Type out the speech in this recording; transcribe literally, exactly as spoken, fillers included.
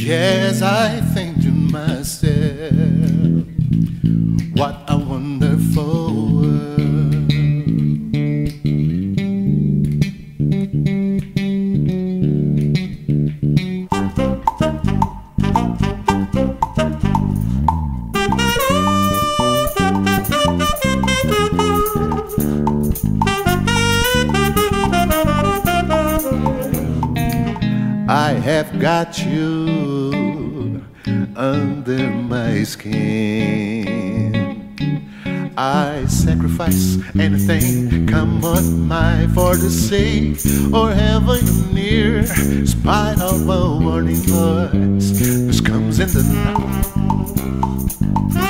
Yes, I think to myself, what a wonderful world. I have got you under my skin. I sacrifice anything, come on my for the sake, or have you near, spite of a warning voice, this comes in the night.